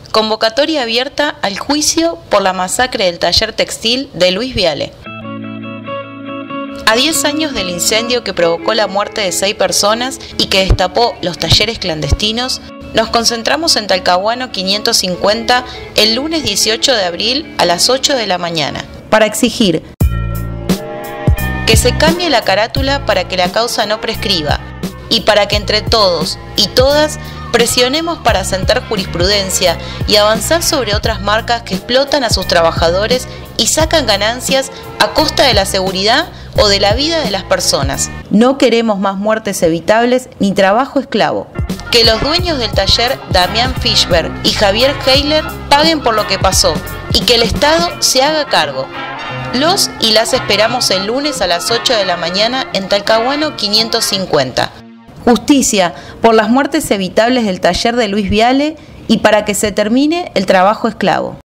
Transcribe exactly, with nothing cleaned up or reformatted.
Convocatoria abierta al juicio por la masacre del taller textil de Luis Viale. A diez años del incendio que provocó la muerte de seis personas y que destapó los talleres clandestinos, nos concentramos en Talcahuano quinientos cincuenta el lunes dieciocho de abril a las ocho de la mañana para exigir que se cambie la carátula para que la causa no prescriba y para que entre todos y todas presionemos para sentar jurisprudencia y avanzar sobre otras marcas que explotan a sus trabajadores y sacan ganancias a costa de la seguridad o de la vida de las personas. No queremos más muertes evitables ni trabajo esclavo. Que los dueños del taller Damián Fischberg y Javier Heiler paguen por lo que pasó y que el Estado se haga cargo. Los y las esperamos el lunes a las ocho de la mañana en Talcahuano quinientos cincuenta. Justicia por las muertes evitables del taller de Luis Viale y para que se termine el trabajo esclavo.